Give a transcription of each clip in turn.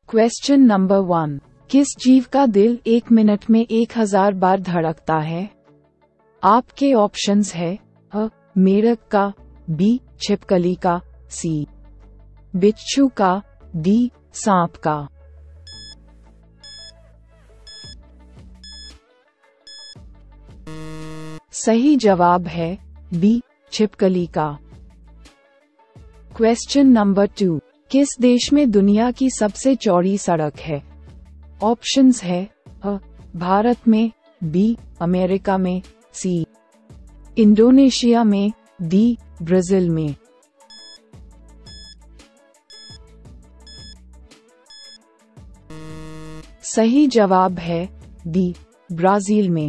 Question number 1, किस जीव का दिल 1 मिनट में 1000 बार धड़कता है? आपके ऑप्शंस है अ. मेढक का, बी. छिपकली का, सी. बिच्छू का, डी. सांप का। सही जवाब है बी. छिपकली का। क्वेश्चन नंबर 2, किस देश में दुनिया की सबसे चौड़ी सड़क है? ऑप्शंस है अ. भारत में, बी. अमेरिका में, सी. इंडोनेशिया में, डी. ब्राजील में। सही जवाब है डी. ब्राजील में।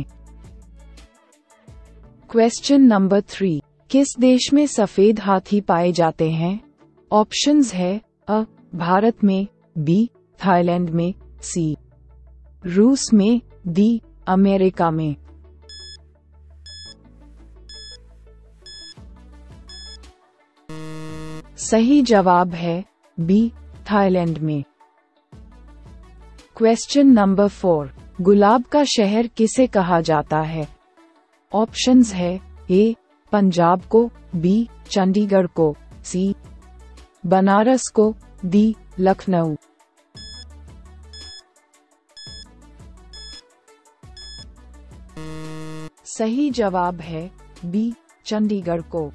क्वेश्चन नंबर 3, किस देश में सफेद हाथी पाए जाते हैं? ऑप्शंस है अ. भारत में, बी. थाईलैंड में, सी. रूस में, डी. अमेरिका में। सही जवाब है बी. थाईलैंड में। क्वेश्चन नंबर 4, गुलाब का शहर किसे कहा जाता है? ऑप्शंस है ए. पंजाब को, बी. चंडीगढ़ को, सी. बनारस को, डी. लखनऊ। सही जवाब है बी. चंडीगढ़ को।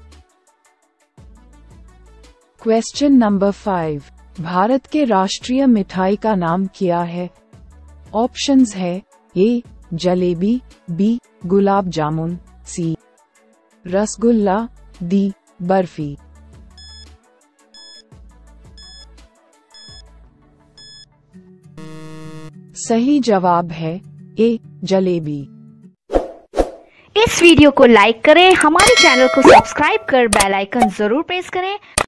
क्वेश्चन नंबर 5, भारत के राष्ट्रीय मिठाई का नाम क्या है? ऑप्शंस है A. Jalebi, B. Gulab jamun, C. Rasgulla, D. Barfi. सही जवाब है ए. जलेबी। इस वीडियो को लाइक करें, हमारे चैनल को सब्सक्राइब कर बेल आइकन जरूर प्रेस करें